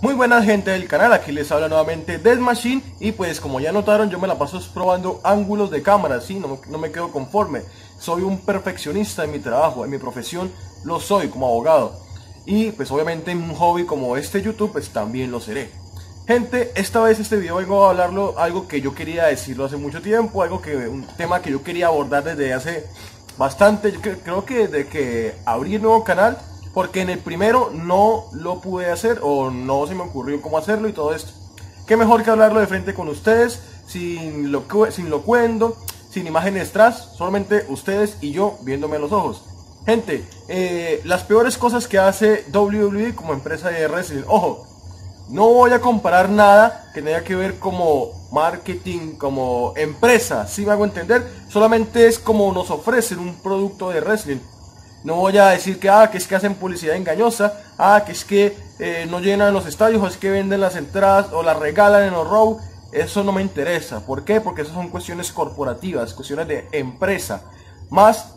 Muy buena gente del canal, aquí les habla nuevamente Death Machine. Y pues como ya notaron, yo me la paso probando ángulos de cámara, ¿sí? No me quedo conforme. Soy un perfeccionista en mi trabajo, en mi profesión lo soy como abogado. Y pues obviamente en un hobby como este YouTube pues también lo seré. Gente, esta vez este video vengo a hablarlo, algo que yo quería decirlo hace mucho tiempo, un tema que yo quería abordar desde hace bastante. Yo creo que desde que abrí el nuevo canal, porque en el primero no lo pude hacer o no se me ocurrió cómo hacerlo y todo esto. Qué mejor que hablarlo de frente con ustedes, sin locuendo, sin imágenes tras, solamente ustedes y yo viéndome a los ojos. Gente, las peores cosas que hace WWE como empresa de wrestling. Ojo, no voy a comparar nada que tenga que ver como marketing, como empresa, si me hago entender. Solamente es como nos ofrecen un producto de wrestling. No voy a decir que, que es que hacen publicidad engañosa, que es que no llenan los estadios, o es que venden las entradas o las regalan en los Raw. Eso no me interesa. ¿Por qué? Porque esas son cuestiones corporativas, cuestiones de empresa, más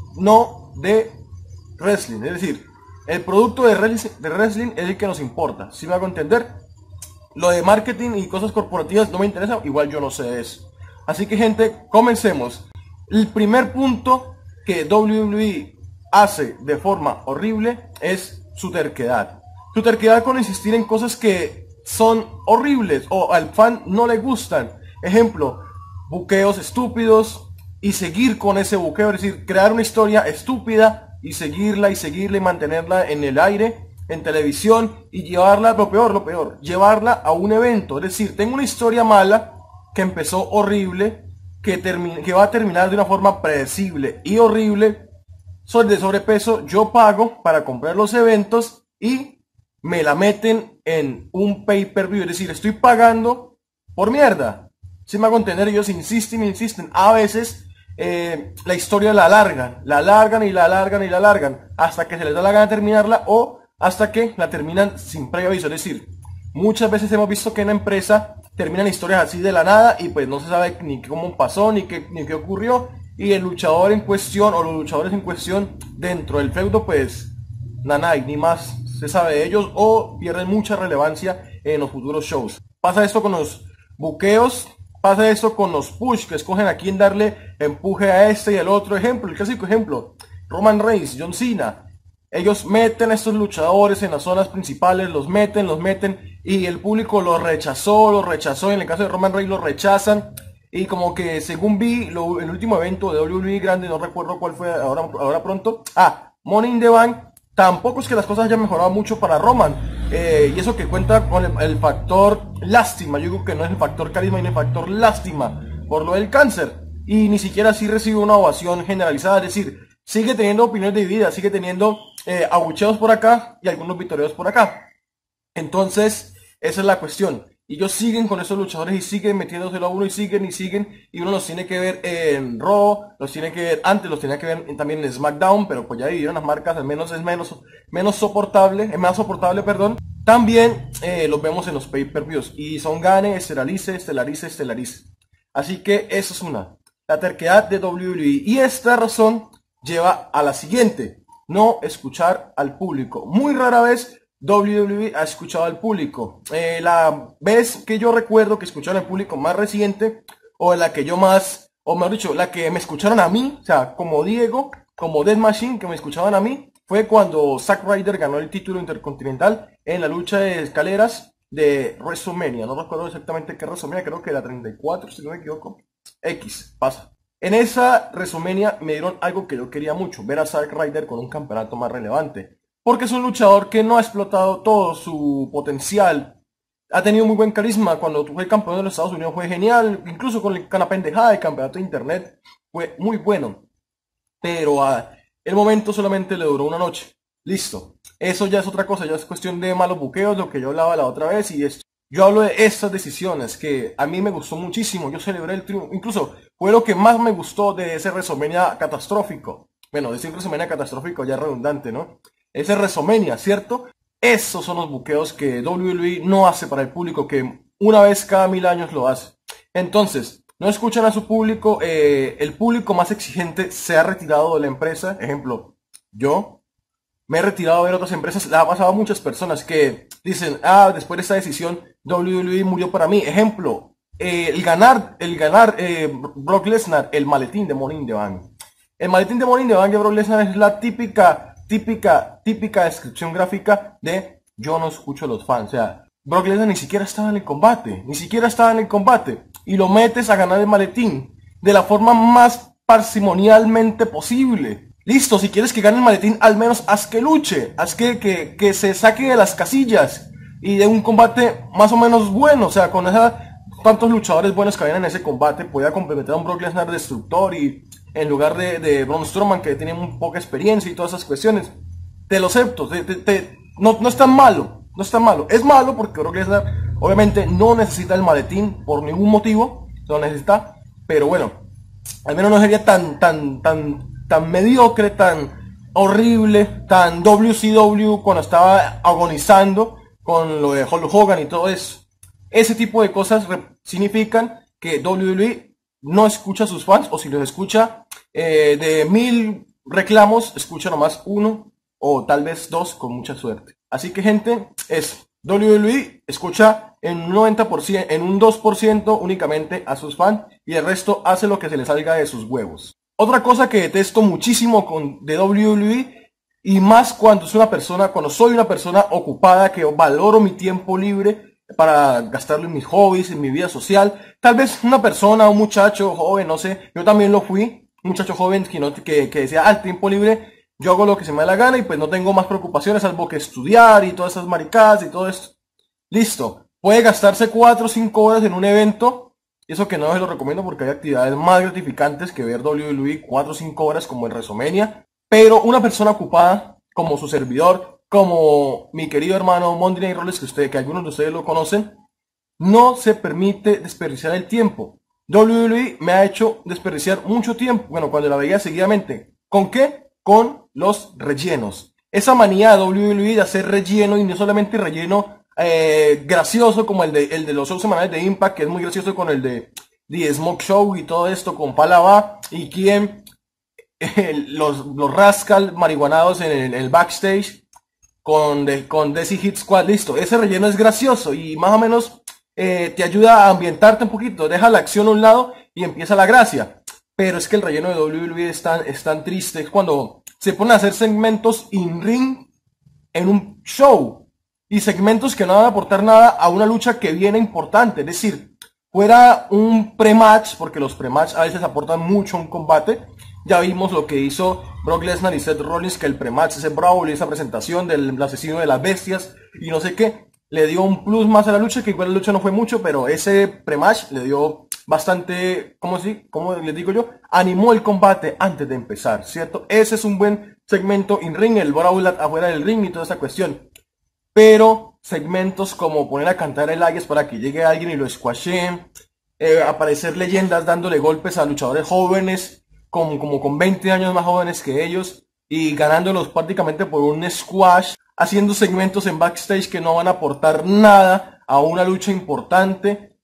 no de wrestling. Es decir, el producto de wrestling es el que nos importa. ¿Sí me hago entender? Lo de marketing y cosas corporativas no me interesa, igual yo no sé eso. Así que gente, comencemos. El primer punto que WWE hace de forma horrible es su terquedad. Su terquedad con insistir en cosas que son horribles o al fan no le gustan. Ejemplo, buqueos estúpidos y seguir con ese buqueo, es decir, crear una historia estúpida y seguirla y mantenerla en el aire, en televisión, y llevarla, lo peor, llevarla a un evento. Es decir, tengo una historia mala que empezó horrible, que va a terminar de una forma predecible y horrible. Soy de sobrepeso, yo pago para comprar los eventos y me la meten en un pay-per-view. Es decir, estoy pagando por mierda. Si me hago entender, ellos insisten. A veces la historia la alargan hasta que se les da la gana de terminarla, o hasta que la terminan sin previo aviso. Es decir, muchas veces hemos visto que en la empresa terminan historias así de la nada y pues no se sabe ni cómo pasó, ni qué ocurrió. Y el luchador en cuestión o los luchadores en cuestión dentro del feudo pues nada, ni más se sabe de ellos, o pierden mucha relevancia en los futuros shows. Pasa esto con los buqueos, pasa esto con los push, que escogen a quién darle empuje a este y al otro. Ejemplo, el clásico ejemplo, Roman Reigns, John Cena. Ellos meten a estos luchadores en las zonas principales, los meten y el público los rechazó, en el caso de Roman Reigns los rechazan. Y como que según vi el último evento de WWE grande, no recuerdo cuál fue ahora pronto, Money in the Bank, tampoco es que las cosas hayan mejorado mucho para Roman. Y eso que cuenta con el factor lástima. Yo digo que no es el factor carisma, y el factor lástima por lo del cáncer. Y ni siquiera así recibe una ovación generalizada. Es decir, sigue teniendo opiniones divididas, sigue teniendo abucheos por acá y algunos victoriosos por acá. Entonces, esa es la cuestión. Y ellos siguen con esos luchadores y siguen metiéndoselo a uno y siguen. Y uno los tiene que ver en Raw, los tiene que ver antes, los tenía que ver también en SmackDown, pero pues ya dividieron las marcas, al menos es menos soportable, es más soportable, perdón. También los vemos en los pay-per-views y son gane, estelarice. Así que eso es la terquedad de WWE. Y esta razón lleva a la siguiente: no escuchar al público. Muy rara vez WWE ha escuchado al público. La vez que yo recuerdo que escucharon al público más reciente, o la que yo más, o mejor dicho, la que me escucharon a mí, o sea, como Diego, como Death Machine, que me escuchaban a mí, fue cuando Zack Ryder ganó el título intercontinental en la lucha de escaleras de WrestleMania. No recuerdo exactamente qué WrestleMania, creo que era 34, si no me equivoco. Pasa. En esa WrestleMania me dieron algo que yo quería mucho, ver a Zack Ryder con un campeonato más relevante. Porque es un luchador que no ha explotado todo su potencial. Ha tenido muy buen carisma. Cuando fue campeón de los Estados Unidos fue genial. Incluso con la pendejada de campeonato de internet fue muy bueno. Pero el momento solamente le duró una noche. Listo. Eso ya es otra cosa. Ya es cuestión de malos buqueos, lo que yo hablaba la otra vez. Y esto. Yo hablo de estas decisiones que a mí me gustó muchísimo. Yo celebré el triunfo. Incluso fue lo que más me gustó de ese WrestleMania catastrófico. Bueno, decir WrestleMania catastrófico ya es redundante, ¿no? Ese WrestleMania, ¿cierto? Esos son los buqueos que WWE no hace para el público, que una vez cada 1000 años lo hace. Entonces, no escuchan a su público. El público más exigente se ha retirado de la empresa. Ejemplo, yo. me he retirado a ver otras empresas. Le ha pasado a muchas personas que dicen, después de esta decisión, WWE murió para mí. Ejemplo, el ganar Brock Lesnar, el maletín de Money in the Bank. El maletín de Money in the Bank de Brock Lesnar es la típica descripción gráfica de yo no escucho a los fans. O sea, Brock Lesnar ni siquiera estaba en el combate, y lo metes a ganar el maletín de la forma más parsimonialmente posible. Listo, si quieres que gane el maletín, al menos haz que luche, haz que se saque de las casillas y de un combate más o menos bueno. O sea, con tantos luchadores buenos que habían en ese combate, podía complementar a un Brock Lesnar destructor y en lugar de Braun Strowman, que tiene muy poca experiencia y todas esas cuestiones. Te lo acepto, no es tan malo, no es tan malo. Es malo porque Brock Lesnar obviamente no necesita el maletín por ningún motivo, no lo necesita, pero bueno, al menos no sería tan mediocre, tan horrible, tan WCW cuando estaba agonizando con lo de Hulk Hogan y todo eso. Ese tipo de cosas significan que WWE no escucha a sus fans, o si los escucha, de 1000 reclamos, escucha nomás uno o tal vez dos con mucha suerte. Así que, gente, WWE escucha en un 90%, en un 2% únicamente a sus fans, y el resto hace lo que se le salga de sus huevos. Otra cosa que detesto muchísimo de WWE, y más cuando soy una persona ocupada, que valoro mi tiempo libre para gastarlo en mis hobbies, en mi vida social. Tal vez una persona, un muchacho joven, no sé, yo también lo fui, un muchacho joven que decía, al tiempo libre yo hago lo que se me da la gana y pues no tengo más preocupaciones salvo que estudiar y todas esas maricadas y todo esto. Listo, puede gastarse 4 o 5 horas en un evento, y eso que no se lo recomiendo porque hay actividades más gratificantes que ver WWE 4 o 5 horas como en WrestleMania, pero una persona ocupada como su servidor, como mi querido hermano Monday Night Rollins, que algunos de ustedes lo conocen, no se permite desperdiciar el tiempo. WWE me ha hecho desperdiciar mucho tiempo, bueno, cuando la veía seguidamente. ¿Con qué? Con los rellenos. Esa manía de WWE de hacer relleno, y no solamente relleno gracioso como el de los shows semanales de Impact, que es muy gracioso, con el de The Smoke Show y todo esto, con Palava y quien los rascal marihuanados en el backstage con Desi Hit Squad. Listo, ese relleno es gracioso y más o menos te ayuda a ambientarte un poquito, deja la acción a un lado y empieza la gracia. Pero es que el relleno de WWE es tan triste, es cuando se ponen a hacer segmentos in-ring en un show, y segmentos que no van a aportar nada a una lucha que viene importante. Es decir, fuera un pre-match, porque los pre-match a veces aportan mucho a un combate. Ya vimos lo que hizo Brock Lesnar y Seth Rollins, que el pre-match, ese Brawl y esa presentación del asesino de las bestias y no sé qué, le dio un plus más a la lucha, que igual la lucha no fue mucho, pero ese pre-match le dio bastante, ¿cómo les digo yo? Animó el combate antes de empezar, ¿cierto? Ese es un buen segmento in-ring, el Brawl afuera del ring y toda esa cuestión. Pero segmentos como poner a cantar el Elias para que llegue alguien y lo squashee, aparecer leyendas dándole golpes a luchadores jóvenes, como con 20 años más jóvenes que ellos, y ganándolos prácticamente por un squash, haciendo segmentos en backstage que no van a aportar nada a una lucha importante.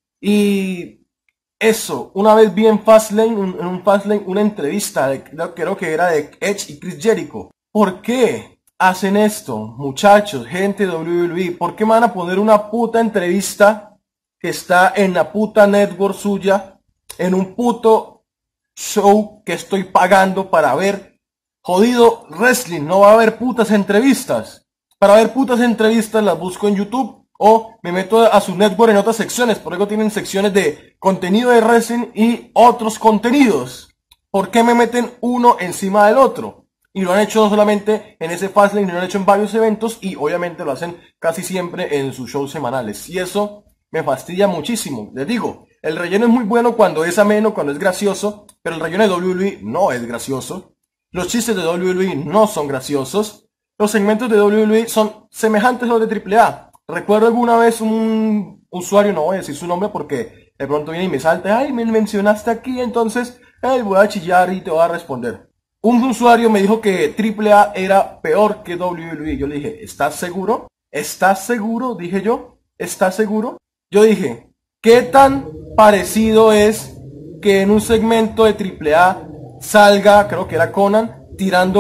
Y eso, una vez vi en Fastlane una entrevista, creo que era de Edge y Chris Jericho. ¿Por qué hacen esto, muchachos, gente de WWE? ¿Por qué me van a poner una puta entrevista que está en la puta network suya, en un puto show que estoy pagando para ver jodido wrestling? No va a haber putas entrevistas. Para ver putas entrevistas las busco en YouTube o me meto a su network en otras secciones. Por eso tienen secciones de contenido de wrestling y otros contenidos. ¿Por qué me meten uno encima del otro? Y lo han hecho no solamente en ese Fastlane, lo han hecho en varios eventos, y obviamente lo hacen casi siempre en sus shows semanales. Y eso me fastidia muchísimo. Les digo, el relleno es muy bueno cuando es ameno, cuando es gracioso, pero el relleno de WWE no es gracioso. Los chistes de WWE no son graciosos. Los segmentos de WWE son semejantes a los de AAA. Recuerdo alguna vez un usuario, no voy a decir su nombre porque de pronto viene y me salta, ay, me mencionaste aquí, entonces voy a chillar y te voy a responder. Un usuario me dijo que AAA era peor que WWE. Yo le dije, ¿estás seguro? ¿Estás seguro? Dije yo, ¿estás seguro? Yo dije, ¿qué tan parecido es que en un segmento de AAA salga, creo que era Conan, tirando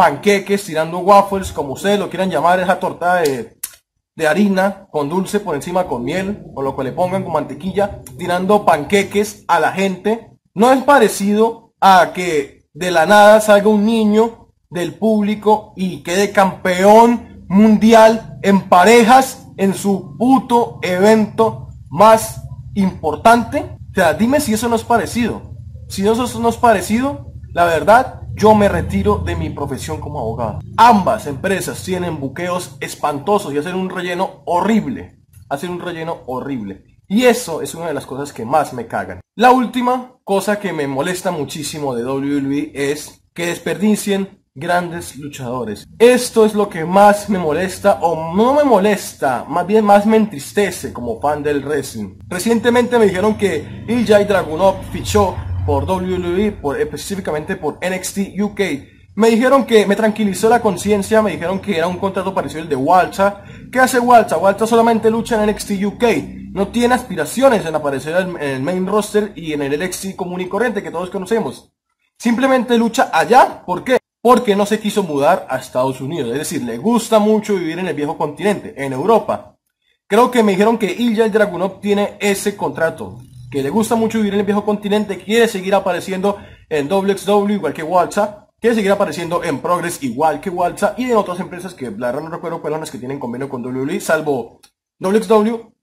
panqueques, tirando waffles, como ustedes lo quieran llamar, esa torta de harina con dulce por encima con miel, o lo que le pongan con mantequilla, tirando panqueques a la gente. No es parecido a que de la nada salga un niño del público y quede campeón mundial en parejas en su puto evento más importante. O sea, dime si eso no es parecido. Si eso no es parecido, la verdad, yo me retiro de mi profesión como abogado. Ambas empresas tienen buqueos espantosos y hacen un relleno horrible. Hacen un relleno horrible. Y eso es una de las cosas que más me cagan. La última cosa que me molesta muchísimo de WWE es que desperdicien grandes luchadores. Esto es lo que más me molesta, o no me molesta, más bien más me entristece como fan del wrestling. Recientemente me dijeron que Ilja Dragunov fichó por WWE, específicamente por NXT UK. Me dijeron que me tranquilizó la conciencia, me dijeron que era un contrato parecido al de Walter. ¿Qué hace Walter? Walter solamente lucha en NXT UK. No tiene aspiraciones en aparecer en el main roster y en el NXT común y corriente que todos conocemos. Simplemente lucha allá. ¿Por qué? Porque no se quiso mudar a Estados Unidos. Es decir, le gusta mucho vivir en el viejo continente, en Europa. Creo que me dijeron que Ilja Dragunov tiene ese contrato, que le gusta mucho vivir en el viejo continente, quiere seguir apareciendo en WXW igual que Walter, quiere seguir apareciendo en Progress igual que Walter y en otras empresas que la verdad no recuerdo cuáles son las que tienen convenio con WWE, salvo WXW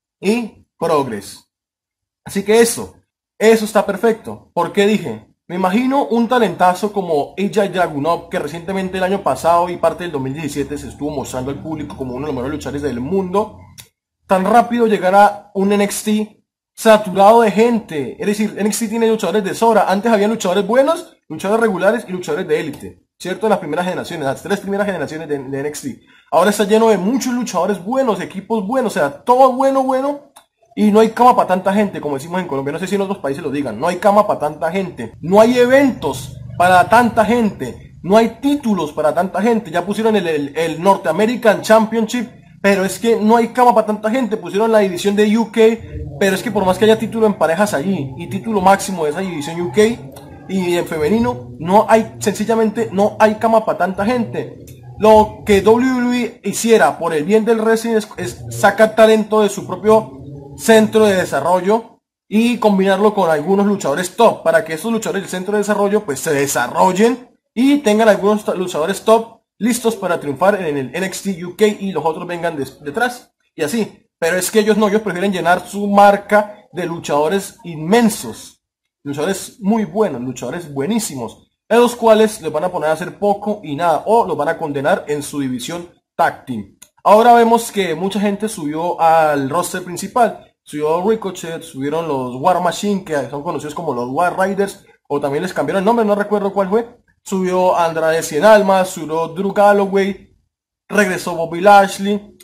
y Progress. Así que eso está perfecto. ¿Por qué dije? Me imagino un talentazo como Ilja Dragunov, que recientemente el año pasado y parte del 2017 se estuvo mostrando al público como uno de los mejores luchadores del mundo, tan rápido llegará un NXT saturado de gente. Es decir, NXT tiene luchadores de sobra. Antes había luchadores buenos, luchadores regulares y luchadores de élite, ¿cierto? Las primeras generaciones, las 3 primeras generaciones de NXT. Ahora está lleno de muchos luchadores buenos, equipos buenos, o sea, todo bueno. Y no hay cama para tanta gente, como decimos en Colombia. No sé si en otros países lo digan. No hay cama para tanta gente. No hay eventos para tanta gente. No hay títulos para tanta gente. Ya pusieron el North American Championship, pero es que no hay cama para tanta gente. Pusieron la división de UK, pero es que por más que haya título en parejas allí y título máximo de esa división UK y en femenino, no hay, sencillamente no hay cama para tanta gente. Lo que WWE hiciera por el bien del wrestling es sacar talento de su propio centro de desarrollo y combinarlo con algunos luchadores top, para que esos luchadores del centro de desarrollo pues se desarrollen y tengan algunos luchadores top listos para triunfar en el NXT UK y los otros vengan detrás y así. Pero es que ellos no, ellos prefieren llenar su marca de luchadores inmensos, luchadores muy buenos, luchadores buenísimos, a los cuales les van a poner a hacer poco y nada, o los van a condenar en su división tag team. Ahora vemos que mucha gente subió al roster principal. Subió Ricochet, subieron los War Machine, que son conocidos como los War Riders, o también les cambiaron el nombre, no recuerdo cuál fue. Subió Andrade Cien Almas, subió Drew Galloway, regresó Bobby Lashley.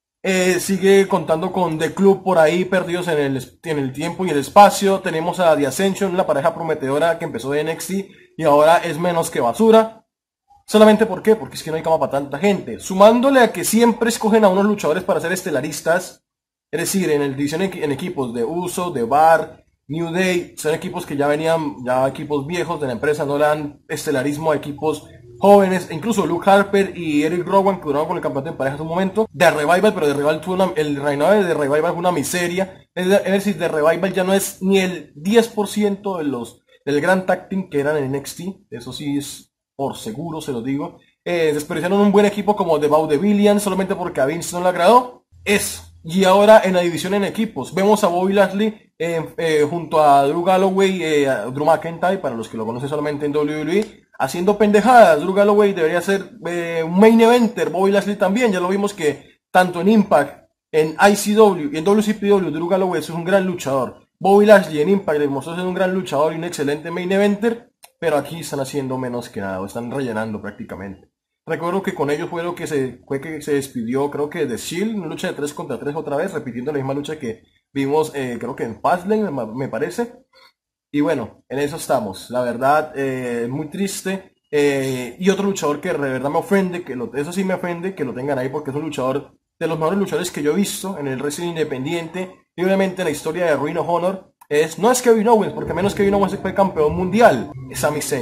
Sigue contando con The Club por ahí, perdidos en el tiempo y el espacio. Tenemos a The Ascension, una pareja prometedora que empezó de NXT y ahora es menos que basura. ¿Solamente por qué? Porque es que no hay cama para tanta gente. Sumándole a que siempre escogen a unos luchadores para ser estelaristas. Es decir, en el división en equipos de Uso, de Bar, New Day. Son equipos que ya venían, ya equipos viejos de la empresa. No le dan estelarismo a equipos jóvenes. Incluso Luke Harper y Eric Rowan, que duraron con el campeonato en pareja en un momento. De Revival, pero de Revival el reinado de Revival fue una miseria. Es decir, de Revival ya no es ni el 10% del gran tag team que eran en NXT. Eso sí es por seguro, se lo digo. Desperdiciaron un buen equipo como The Vaudevillians solamente porque a Vince no le agradó. Eso. Y ahora en la división en equipos vemos a Bobby Lashley junto a Drew Galloway, Drew McIntyre, para los que lo conocen solamente en WWE, haciendo pendejadas. Drew Galloway debería ser un main eventer. Bobby Lashley también. Ya lo vimos que tanto en Impact, en ICW y en WCPW, Drew Galloway es un gran luchador. Bobby Lashley en Impact demostró ser un gran luchador y un excelente main eventer. Pero aquí están haciendo menos que nada, o están rellenando prácticamente. Recuerdo que con ellos fue que se despidió, creo que de Shield, una lucha de 3 contra 3 otra vez, repitiendo la misma lucha que vimos, creo que en Fastlane, me parece. Y bueno, en eso estamos. La verdad, muy triste. Y otro luchador que de verdad me ofende, eso sí me ofende, que lo tengan ahí porque es un luchador de los mejores luchadores que yo he visto en el wrestling independiente. Y obviamente en la historia de Ring of Honor. No es Kevin Owens, porque menos Kevin Owens fue campeón mundial, es Sami Zayn.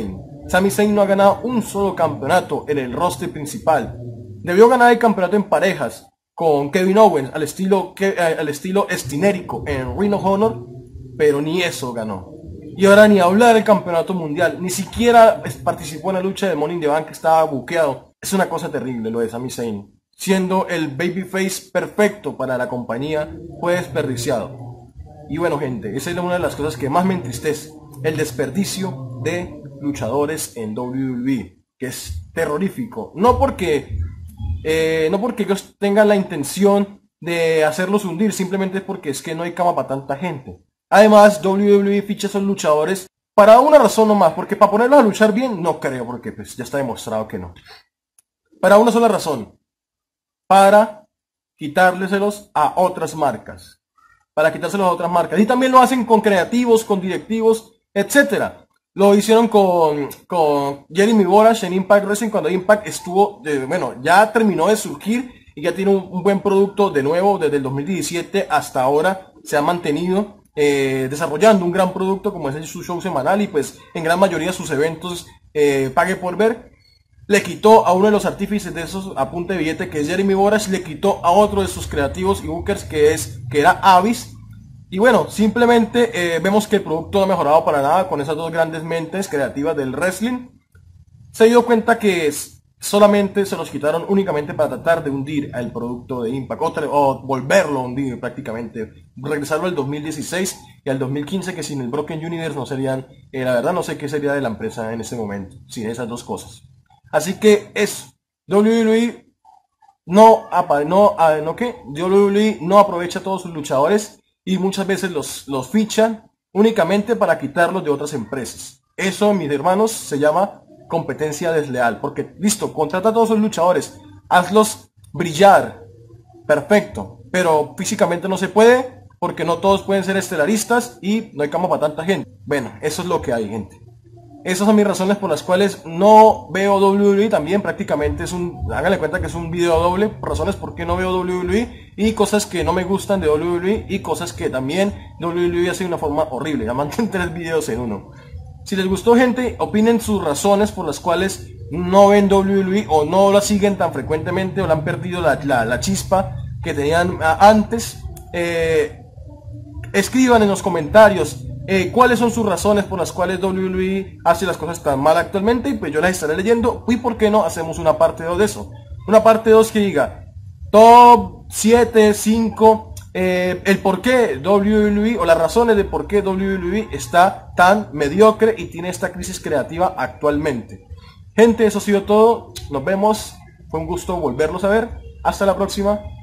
Sami Zayn no ha ganado un solo campeonato en el roster principal. Debió ganar el campeonato en parejas con Kevin Owens al estilo estinérico en Ring of Honor, pero ni eso ganó. Y ahora ni hablar del campeonato mundial, ni siquiera participó en la lucha de Money in the Bank que estaba buqueado. Es una cosa terrible lo de Sami Zayn. Siendo el babyface perfecto para la compañía, fue desperdiciado. Y bueno gente, esa es una de las cosas que más me entristece, el desperdicio de luchadores en WWE, que es terrorífico. No porque ellos tengan la intención de hacerlos hundir, simplemente es porque es que no hay cama para tanta gente. Además, WWE ficha a esos luchadores para una razón nomás, porque para ponerlos a luchar bien, no creo, porque pues ya está demostrado que no. Para una sola razón, para quitárselos a otras marcas. Y también lo hacen con creativos, con directivos, etcétera. Lo hicieron con Jeremy Borash en Impact Wrestling cuando Impact estuvo, bueno, ya terminó de surgir y ya tiene un buen producto de nuevo desde el 2017 hasta ahora. Se ha mantenido desarrollando un gran producto como es su show semanal y pues en gran mayoría sus eventos pague por ver. Le quitó a uno de los artífices de esos a punta de billete que es Jeremy Borash, le quitó a otro de sus creativos y bookers que era Abyss. Y bueno, simplemente vemos que el producto no ha mejorado para nada con esas dos grandes mentes creativas del wrestling. Se dio cuenta que solamente se los quitaron únicamente para tratar de hundir al producto de Impact o volverlo a hundir prácticamente, regresarlo al 2016 y al 2015, que sin el Broken Universe no serían, la verdad no sé qué sería de la empresa en este momento, sin esas dos cosas. Así que WWE WWE no aprovecha a todos sus luchadores y muchas veces los fichan únicamente para quitarlos de otras empresas. Eso, mis hermanos, se llama competencia desleal, porque listo, contrata a todos los luchadores, hazlos brillar, perfecto, pero físicamente no se puede, porque no todos pueden ser estelaristas y no hay cama para tanta gente. Bueno, eso es lo que hay, gente. Esas son mis razones por las cuales no veo WWE. También prácticamente háganle cuenta que es un video doble, razones por qué no veo WWE y cosas que no me gustan de WWE y cosas que también WWE hace de una forma horrible. Ya mandan 3 videos en uno. Si les gustó, gente, opinen sus razones por las cuales no ven WWE o no la siguen tan frecuentemente o la han perdido la chispa que tenían antes. Escriban en los comentarios cuáles son sus razones por las cuales WWE hace las cosas tan mal actualmente y pues yo las estaré leyendo. Y por qué no hacemos una parte 2 de eso, una parte 2 que diga top 7, 5 el por qué WWE o las razones de por qué WWE está tan mediocre y tiene esta crisis creativa actualmente. Gente, eso ha sido todo, nos vemos, fue un gusto volverlos a ver, hasta la próxima.